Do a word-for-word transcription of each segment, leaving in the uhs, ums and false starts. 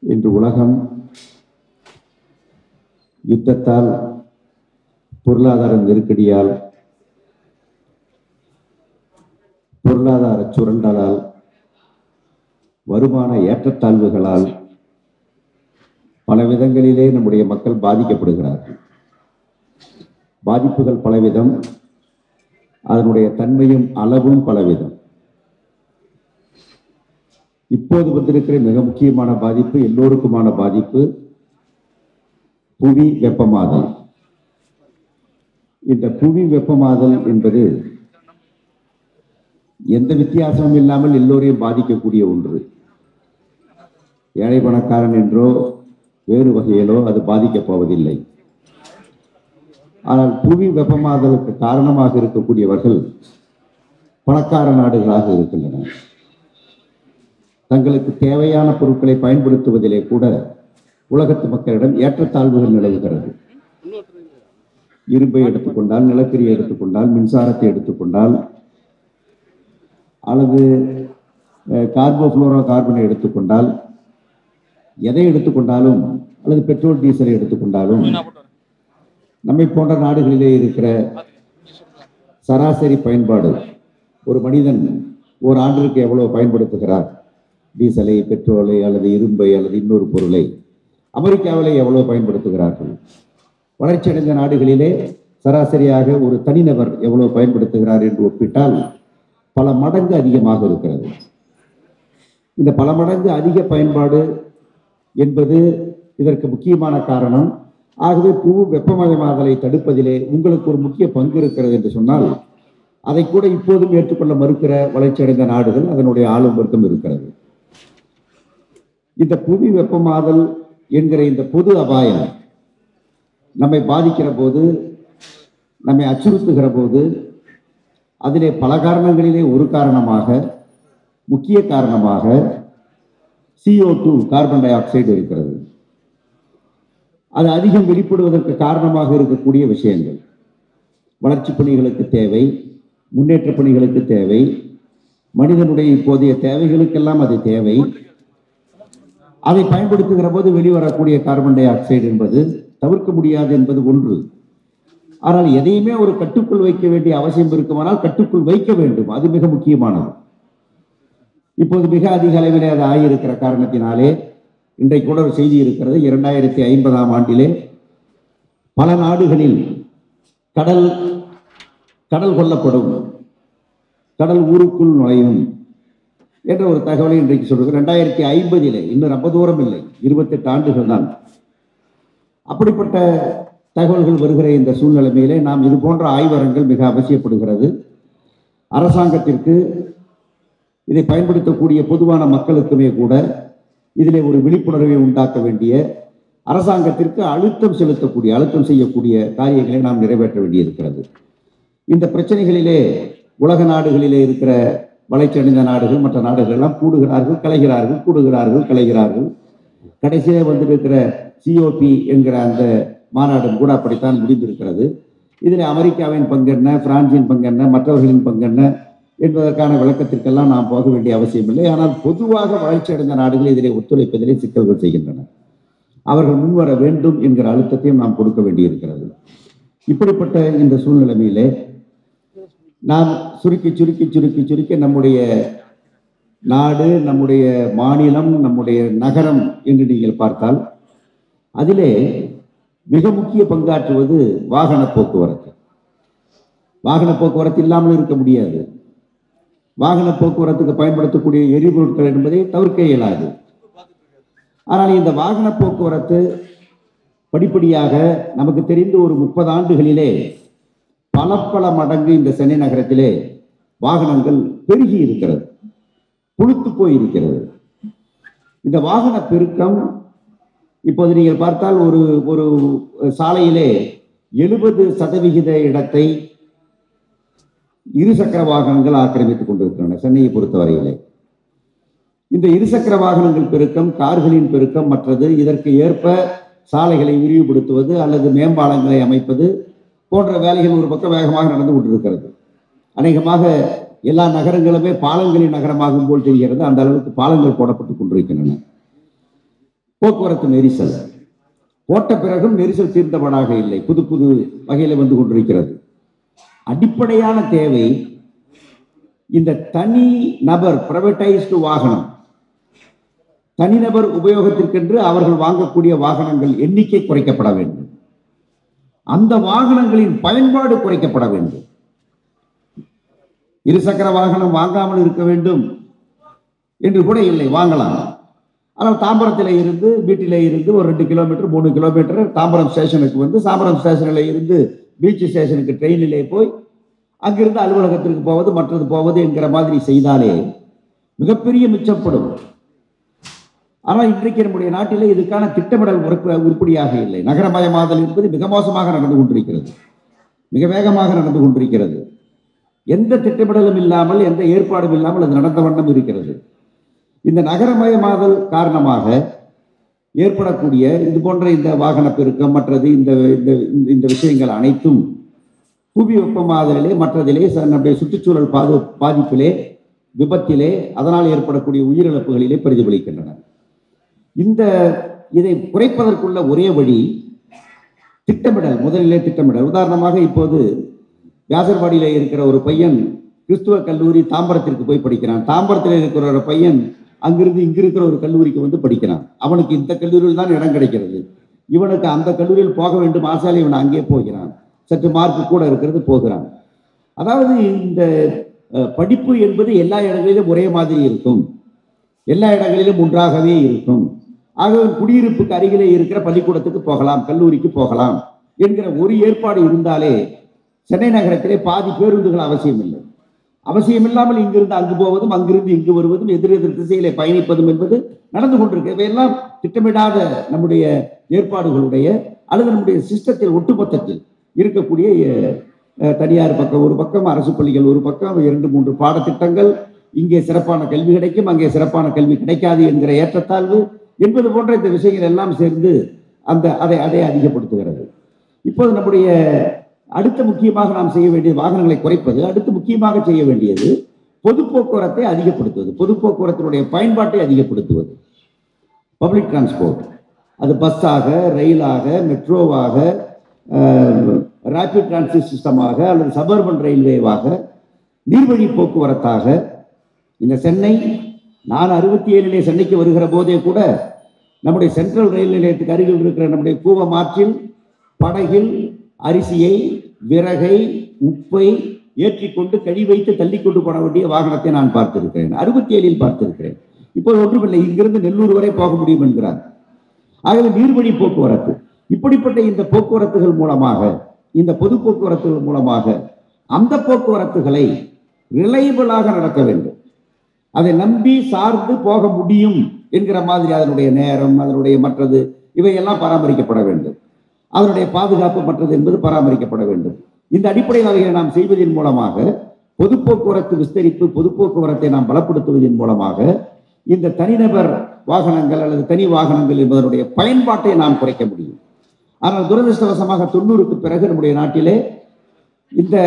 இன்று உலகம் யுத்தத்தால், பொருளாதார நெருக்கடியால், பொருளாதார சுரண்டலால், வருமான ஏற்றத்தாழ்வுகளால் பல விதங்களிலே நம்முடைய மக்கள் பாதிக்கப்படுகிறார்கள். பாதிப்புகள் பலவிதம், அதனுடைய தன்மையும் அளவும் பலவிதம். இப்போது வந்திருக்கிற மிக முக்கியமான பாதிப்பு, எல்லோருக்குமான பாதிப்பு, புவி வெப்பமாதல். இந்த புவி வெப்பமாதல் என்பது எந்த வித்தியாசமும் இல்லாமல் எல்லோரையும் பாதிக்கக்கூடிய ஒன்று. ஏழை பணக்காரன் என்றோ வேறு வகையிலோ அது பாதிக்கப் போவதில்லை. ஆனால் புவி வெப்பமாதலுக்கு காரணமாக இருக்கக்கூடியவர்கள் பணக்கார நாடுகளாக இருக்கின்றன. தங்களுக்கு தேவையான பொருட்களை பயன்படுத்துவதிலே கூட உலகத்து மக்களிடம் ஏற்றத்தாழ்வுகள் நிலவுகிறது. இரும்பை எடுத்துக்கொண்டால், நிலக்கரியை எடுத்துக்கொண்டால், மின்சாரத்தை எடுத்துக்கொண்டால், அல்லது கார்போஃப்ளோரோ கார்பனை எடுத்துக்கொண்டால், எதை எடுத்துக்கொண்டாலும், அல்லது பெட்ரோல் டீசலை எடுத்துக்கொண்டாலும், நம்மை போன்ற நாடுகளிலே இருக்கிற சராசரி பயன்பாடு, ஒரு மனிதன் ஒரு ஆண்டிற்கு எவ்வளவு பயன்படுத்துகிறார் டீசலை, பெட்ரோலை, அல்லது இரும்பை, அல்லது இன்னொரு பொருளை, அமெரிக்காவிலே எவ்வளவு பயன்படுத்துகிறார்கள்? வளர்ச்சியடைந்த நாடுகளிலே சராசரியாக ஒரு தனிநபர் எவ்வளவு பயன்படுத்துகிறார் என்று ஒப்பிட்டால் பல மடங்கு அதிகமாக இருக்கிறது. இந்த பல மடங்கு அதிக பயன்பாடு என்பது இதற்கு முக்கியமான காரணம். ஆகவே புவி வெப்பமயமாதலை தடுப்பதிலே உங்களுக்கு ஒரு முக்கிய பங்கு இருக்கிறது என்று சொன்னால், அதை கூட இப்போதும் ஏற்றுக்கொள்ள மறுக்கிற வளர்ச்சியடைந்த நாடுகள், அதனுடைய ஆளும் வர்க்கம் இருக்கிறது. இந்த புவி வெப்பமாதல் என்கிற இந்த பொது அபாயம் நம்மை பாதிக்கிற போது, நம்மை அச்சுறுத்துகிற போது, அதிலே பல காரணங்களிலே ஒரு காரணமாக, முக்கிய காரணமாக C O two carbon dioxide இருக்கிறது. அது அதிகம் வெளிப்படுவதற்கு காரணமாக இருக்கக்கூடிய விஷயங்கள். வளர்ச்சி பணிகளுக்கு தேவை, முன்னேற்ற பணிகளுக்கு தேவை, மனிதனுடைய இப்போதைய தேவைகளுக்கெல்லாம் அது தேவை. அதை பயன்படுத்துகிற போது வெளிவரக்கூடிய கார்பன் டை ஆக்சைடு என்பது தவிர்க்க முடியாது என்பது ஒன்று. ஆனால் எதையுமே ஒரு கட்டுக்குள் வைக்க வேண்டிய அவசியம் இருக்குமானால் கட்டுக்குள் வைக்க வேண்டும். அது மிக முக்கியமானது. இப்போது மிக அதிக அளவிலே அது ஆகியிருக்கிற காரணத்தினாலே இன்றைக்கு கூட ஒரு செய்தி இருக்கிறது. இரண்டாயிரத்தி ஐம்பதாம் ஆண்டிலே பல நாடுகளில் கடல் கடல் கொள்ளப்படும், கடல் ஊருக்குள் நுழையும் என்ற ஒரு தகவலை இன்றைக்கு சொல்றது. ரெண்டாயிரத்தி ஐம்பதிலே, இன்னும் ரொம்ப தூரம் இல்லை, இருபத்தி எட்டு ஆண்டுகள் தான். அப்படிப்பட்ட தகவல்கள் வருகிற இந்த சூழ்நிலைமையிலே நாம் இது போன்ற ஆய்வகங்கள் மிக அவசியப்படுகிறது. அரசாங்கத்திற்கு, இதை பயன்படுத்தக்கூடிய பொதுவான மக்களுக்குமே கூட இதிலே ஒரு விழிப்புணர்வை உண்டாக்க வேண்டிய, அரசாங்கத்திற்கு அழுத்தம் செலுத்தக்கூடிய, அழுத்தம் செய்யக்கூடிய காரியங்களை நாம் நிறைவேற்ற வேண்டியிருக்கிறது. இந்த பிரச்சனைகளிலே உலக நாடுகளிலே இருக்கிற வளர்ச்சியடைந்த நாடுகள், மற்ற நாடுகள் எல்லாம் கூடுகிறார்கள், கலைகிறார்கள், கூடுகிறார்கள், கலைகிறார்கள். கடைசியிலே வந்திருக்கிற சி ஓ பி என்கிற அந்த மாநாடும் கூட அப்படித்தான் முடிந்திருக்கிறது. இதில் அமெரிக்காவின் பங்கு என்ன, பிரான்சின் பங்கு என்ன, மற்றவர்களின் பங்கு என்ன என்பதற்கான விளக்கத்திற்கெல்லாம் நாம் போக வேண்டிய அவசியம் இல்லை. ஆனால் பொதுவாக வளர்ச்சியடைந்த நாடுகள் இதிலே ஒத்துழைப்பதிலே சிக்கல்கள் செய்கின்றன. அவர்கள் முன்வர வேண்டும் என்கிற அழுத்தத்தையும் நாம் கொடுக்க வேண்டியிருக்கிறது. இப்படிப்பட்ட இந்த சூழ்நிலைமையிலே நாம் சுருக்கி சுருக்கி சுருக்கி சுருக்கி நம்முடைய நாடு, நம்முடைய மாநிலம், நம்முடைய நகரம் என்று நீங்கள் பார்த்தால் அதிலே மிக முக்கிய பங்காற்றுவது வாகன போக்குவரத்து. வாகன போக்குவரத்து இல்லாமல் இருக்க முடியாது. வாகன போக்குவரத்துக்கு பயன்படுத்தக்கூடிய எரிபொருட்கள் என்பதை தவிர்க்க இயலாது. ஆனால் இந்த வாகன போக்குவரத்து படிப்படியாக நமக்கு தெரிந்து ஒரு முப்பது ஆண்டுகளிலே பல பல மடங்கு இந்த சென்னை நகரத்திலே வாகனங்கள் பெருகி இருக்கிறது, புழுத்து போயிருக்கிறது. இந்த வாகன பெருக்கம் இப்போது நீங்கள் பார்த்தால் ஒரு ஒரு சாலையிலே எழுபது சதவிகித இடத்தை இருசக்கர வாகனங்கள் ஆக்கிரமித்துக் கொண்டிருக்கின்றன சென்னையை பொறுத்தவரையிலே. இந்த இருசக்கர வாகனங்கள் பெருக்கம், கார்களின் பெருக்கம், மற்றது இதற்கு ஏற்ப சாலைகளை விரிவுபடுத்துவது அல்லது மேம்பாலங்களை அமைப்பது போன்ற வேலைகள் ஒரு பக்கம் வேகமாக நடந்து கொண்டிருக்கிறது. அநேகமாக எல்லா நகரங்களுமே பாலங்களின் நகரமாகும் போல் தெரிகிறது. அந்த அளவுக்கு பாலங்கள் போடப்பட்டுக் கொண்டிருக்கின்றன. போக்குவரத்து நெரிசல் போட்ட பிறகும் நெரிசல் தீர்ந்தபடாக இல்லை, புது புது வகையில் வந்து கொண்டிருக்கிறது. அடிப்படையான தேவை இந்த தனி நபர் பிரைவேடைஸ்டு வாகனம், தனிநபர் உபயோகத்திற்கென்று அவர்கள் வாங்கக்கூடிய வாகனங்கள் எண்ணிக்கை குறைக்கப்பட வேண்டும். அந்த வாகனங்களின் பயன்பாடு குறைக்கப்பட வேண்டும். இருசக்கர வாகனம் வாங்காமல் இருக்க வேண்டும் என்று கூட இல்லை, வாங்கலாம். ஆனால் தாம்பரத்தில் இருந்து வீட்டிலே இருந்து ஒரு ரெண்டு கிலோமீட்டர் மூணு கிலோமீட்டர் தாம்பரம் ஸ்டேஷனுக்கு வந்து தாம்பரம் ஸ்டேஷனில் இருந்து பீச் ஸ்டேஷனுக்கு ட்ரெயினிலே போய் அங்கிருந்து அலுவலகத்திற்கு போவது மற்றது போவது என்கிற மாதிரி செய்தாலே மிகப்பெரிய மிச்சப்படும். ஆனால் இன்றைக்கு நம்முடைய நாட்டிலே இதுக்கான திட்டமிடல் உருப்படியாக இல்லை. நகரமயமாதல் என்பது மிக மோசமாக நடந்து கொண்டிருக்கிறது, மிக வேகமாக நடந்து கொண்டிருக்கிறது. எந்த திட்டமிடலும் இல்லாமல் எந்த ஏற்பாடும் இல்லாமல் அது நடந்த வண்ணம் இருக்கிறது. இந்த நகரமயமாதல் காரணமாக ஏற்படக்கூடிய இது போன்ற இந்த வாகன பெருக்கம் மற்றது இந்த இந்த விஷயங்கள் அனைத்தும் புவி வெப்பமாதலிலே மற்றதிலே நம்முடைய சுற்றுச்சூழல் பாது பாதிப்பிலே விபத்திலே அதனால் ஏற்படக்கூடிய உயிரிழப்புகளிலே பிரதிபலிக்கின்றன. இந்த இதை குறைப்பதற்குள்ள ஒரே வழி திட்டமிடல், முதலிலே திட்டமிடல். உதாரணமாக இப்போது வியாசர்பாடியிலே இருக்கிற ஒரு பையன் கிறிஸ்துவ கல்லூரி தாம்பரத்திற்கு போய் படிக்கிறான். தாம்பரத்தில் இருக்கிற ஒரு பையன் அங்கிருந்து இங்க இருக்கிற ஒரு கல்லூரிக்கு வந்து படிக்கிறான். அவனுக்கு இந்த கல்லூரியில் தான் இடம் கிடைக்கிறது, இவனுக்கு அந்த கல்லூரியில் போக வேண்டும் ஆசையால் இவன் அங்கே போகிறான். சற்று மார்க்கு கூட இருக்கிறது, போகிறான். அதாவது இந்த படிப்பு என்பது எல்லா இடங்களிலும் ஒரே மாதிரி இருக்கும், எல்லா இடங்களிலும் ஒன்றாகவே இருக்கும். ஆகவே குடியிருப்புக்கு அருகிலே இருக்கிற பள்ளிக்கூடத்துக்கு போகலாம், கல்லூரிக்கு போகலாம் என்கிற ஒரு ஏற்பாடு இருந்தாலே சென்னை நகரத்திலே பாதி பேருந்துகள் அவசியம் இல்லை. அவசியம் இல்லாமல் இங்கிருந்து அங்கு போவதும் அங்கிருந்து இங்கு வருவதும் எதிரெதிர் திசையிலே பயணிப்பதும் என்பது நடந்து கொண்டிருக்கு. இவையெல்லாம் திட்டமிடாத நம்முடைய ஏற்பாடுகளுடைய அல்லது நம்முடைய சிஸ்டத்தில் ஒட்டுமொத்தத்தில் இருக்கக்கூடிய தனியார் பக்கம் ஒரு பக்கம், அரசு பள்ளிகள் ஒரு பக்கம், இரண்டு மூன்று பாடத்திட்டங்கள், இங்கே சிறப்பான கல்வி கிடைக்கும் அங்கே சிறப்பான கல்வி கிடைக்காது என்கிற ஏற்றத்தாழ்வு என்பது போன்ற இந்த விஷயங்கள் எல்லாம் சேர்ந்து அந்த அதை அதை அதிகப்படுத்துகிறது. இப்போது நம்முடைய அடுத்த முக்கியமாக நாம் செய்ய வேண்டியது வாகனங்களை குறைப்பது. அடுத்து முக்கியமாக செய்ய வேண்டியது பொது போக்குவரத்தை அதிகப்படுத்துவது, பொது போக்குவரத்தினுடைய பயன்பாட்டை அதிகப்படுத்துவது. பப்ளிக் டிரான்ஸ்போர்ட், அது பஸ்ஸாக, ரயிலாக, மெட்ரோவாக, ரேபிட் டிரான்சிட் சிஸ்டமாக அல்லது சபர்பன் ரயில்வேவாக, நீர்வழி போக்குவரத்தாக. இந்த சென்னை, நான் அறுபத்தி ஏழிலே சென்னைக்கு வருகிற போதே கூட நம்முடைய சென்ட்ரல் ரயில் நிலையத்துக்கு அருகில் இருக்கிற நம்முடைய கூவம் ஆற்றில் படகில் அரிசியை, விறகை, உப்பை ஏற்றிக்கொண்டு கழி வைத்து தள்ளி கொண்டு போன வேண்டிய வாகனத்தை நான் பார்த்திருக்கிறேன், அறுபத்தி ஏழில் பார்த்திருக்கிறேன். இப்போது ஒன்றுமில்லை, இங்கிருந்து நெல்லூர் வரை போக முடியும் என்கிறார். ஆகவே நீர்வழி போக்குவரத்து, இப்படிப்பட்ட இந்த போக்குவரத்துகள் மூலமாக, இந்த பொது போக்குவரத்துகள் மூலமாக அந்த போக்குவரத்துகளை ரிலையபிளாக நடக்க வேண்டும். அதை நம்பி சார்ந்து போக முடியும் என்கிற மாதிரி அதனுடைய நேரம், அதனுடைய மற்றது இவையெல்லாம் பராமரிக்கப்பட வேண்டும். அதனுடைய பாதுகாப்பு மற்றது என்பது பராமரிக்கப்பட வேண்டும். இந்த அடிப்படையில் அவைகளை நாம் செய்வதன் மூலமாக பொது போக்குவரத்து விஸ்தரிப்பு, பொது போக்குவரத்தை நாம் பலப்படுத்துவதன் மூலமாக இந்த தனிநபர் வாகனங்கள் அல்லது தனி வாகனங்கள் என்பதனுடைய பயன்பாட்டை நாம் குறைக்க முடியும். ஆனால் துரதிருஷ்டவசமாக தொண்ணூறுக்கு பிறகு நம்முடைய நாட்டிலே இந்த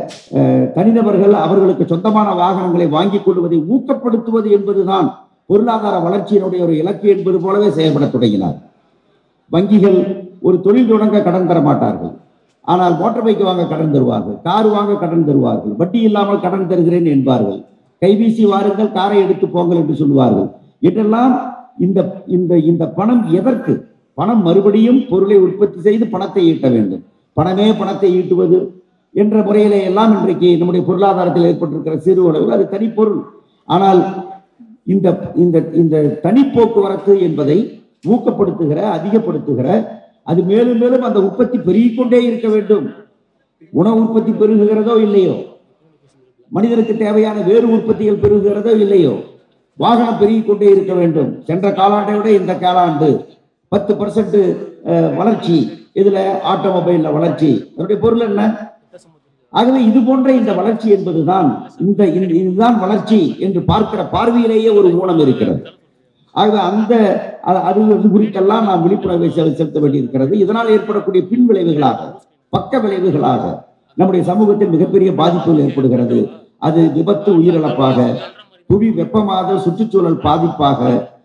தனிநபர்கள் அவர்களுக்கு சொந்தமான வாகனங்களை வாங்கிக் கொள்வதை ஊக்கப்படுத்துவது என்பதுதான் பொருளாதார வளர்ச்சியினுடைய ஒரு இலக்கு என்பது போலவே செயல்பட தொடங்கினார். வங்கிகள் ஒரு தொழில் தொடங்க கடன் தர மாட்டார்கள், ஆனால் மோட்டார் பைக் வாங்க கடன் தருவார்கள், கார் வாங்க கடன் தருவார்கள், வட்டி இல்லாமல் கடன் தருகிறேன் என்பார்கள், கைவீசி வாருங்கள் காரை எடுத்து போங்கள் என்று சொல்லுவார்கள். இதெல்லாம் இந்த இந்த இந்த பணம் எதற்கு? பணம் மறுபடியும் பொருளை உற்பத்தி செய்து பணத்தை ஈட்ட வேண்டும். பணமே பணத்தை ஈட்டுவது என்ற முறையிலே எல்லாம் இன்றைக்கு நம்முடைய பொருளாதாரத்தில் ஏற்பட்டிருக்கிற சிறு அளவில் அது தனிப்பொருள். ஆனால் இந்த இந்த இந்த தனி போக்குவரத்து என்பதை ஊக்கப்படுத்துகிற, அதிகப்படுத்துகிற, அது மேலும் மேலும் அந்த உற்பத்தி பெருகிக்கொண்டே இருக்க வேண்டும். உணவு உற்பத்தி பெருகுகிறதோ இல்லையோ, மனிதனுக்கு தேவையான வேறு உற்பத்திகள் பெருகுகிறதோ இல்லையோ, வாகனம் பெருகிக் கொண்டே இருக்க வேண்டும். சென்ற காலாண்டை விட இந்த காலாண்டு பத்து பர்சன்ட் வளர்ச்சி, இதுல ஆட்டோமொபைல்ல வளர்ச்சி. அதனுடைய பொருள் என்ன? ஆகவே இது போன்ற இந்த வளர்ச்சி என்பதுதான் இந்த இதுதான் வளர்ச்சி என்று பார்க்கிற பார்வையிலேயே ஒரு ஊனம் இருக்கிறது. ஆகவே அந்த அது குறித்தெல்லாம் நாம் விழிப்புணர்வை செலுத்த வேண்டியிருக்கிறது. இதனால் ஏற்படக்கூடிய பின் விளைவுகளாக, பக்க விளைவுகளாக நம்முடைய சமூகத்தில் மிகப்பெரிய பாதிப்புகள் ஏற்படுகிறது. அது விபத்து, உயிரிழப்பாக, புவி வெப்பமாதல், சுற்றுச்சூழல் பாதிப்பாக,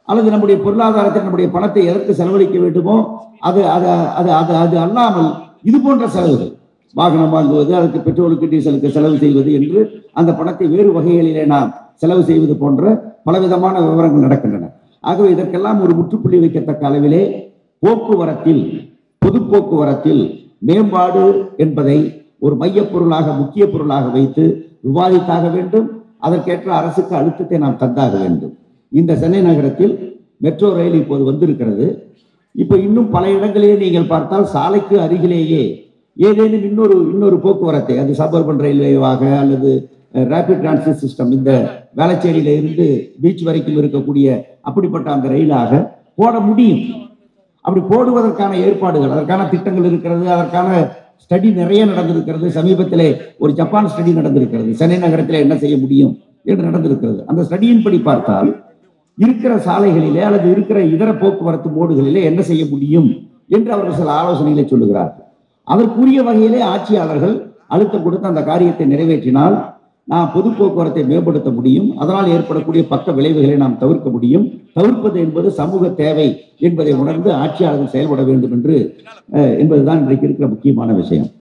அல்லது நம்முடைய பொருளாதாரத்தில் நம்முடைய பணத்தை எதற்கு செலவழிக்க வேண்டுமோ அது அது அது அது அது அல்லாமல் இது போன்ற செலவுகள், வாகனம் வாங்குவது, அதுக்கு பெட்ரோலுக்கு டீசலுக்கு செலவு செய்வது என்று அந்த பணத்தை வேறு வகைகளிலே நாம் செலவு செய்வது போன்ற பலவிதமான விவரங்கள் நடக்கின்றன. ஆகவே இதற்கெல்லாம் ஒரு முற்றுப்புள்ளி வைக்கத்தக்க அளவிலே போக்குவரத்தில், பொது போக்குவரத்தில் மேம்பாடு என்பதை ஒரு மைய பொருளாக, முக்கிய பொருளாக வைத்து விவாதித்தாக வேண்டும். அதற்கேற்ற அரசுக்கு அழுத்தத்தை நாம் தந்தாக வேண்டும். இந்த சென்னை நகரத்தில் மெட்ரோ ரயில் இப்போது வந்திருக்கிறது. இப்போ இன்னும் பல இடங்களிலே நீங்கள் பார்த்தால் சாலைக்கு அருகிலேயே ஏதேனும் இன்னொரு இன்னொரு போக்குவரத்தை, அது சபர்பன் ரயில்வேவாக அல்லது ரேபிட் டிரான்சிட் சிஸ்டம், இந்த வேளச்சேரியில இருந்து பீச் வரைக்கும் இருக்கக்கூடிய அப்படிப்பட்ட அந்த ரயிலாக போட முடியும். அப்படி போடுவதற்கான ஏற்பாடுகள், அதற்கான திட்டங்கள் இருக்கிறது. அதற்கான ஸ்டடி நிறைய நடந்திருக்கிறது. சமீபத்திலே ஒரு ஜப்பான் ஸ்டடி நடந்திருக்கிறது, சென்னை நகரத்தில் என்ன செய்ய முடியும் என்று நடந்திருக்கிறது. அந்த ஸ்டடியின்படி பார்த்தால் இருக்கிற சாலைகளிலே அல்லது இருக்கிற இதர போக்குவரத்து மோடுகளிலே என்ன செய்ய முடியும் என்று அவர்கள் சில ஆலோசனைகளை சொல்லுகிறார்கள். அதற்குரிய வகையிலே ஆட்சியாளர்கள் அழுத்தம் கொடுத்து அந்த காரியத்தை நிறைவேற்றினால் நாம் பொது போக்குவரத்தை மேம்படுத்த முடியும். அதனால் ஏற்படக்கூடிய பக்க விளைவுகளை நாம் தவிர்க்க முடியும். தவிர்ப்பது என்பது சமூக தேவை என்பதை உணர்ந்து ஆட்சியாளர்கள் செயல்பட வேண்டும் என்று என்பதுதான் இன்றைக்கு இருக்கிற முக்கியமான விஷயம்.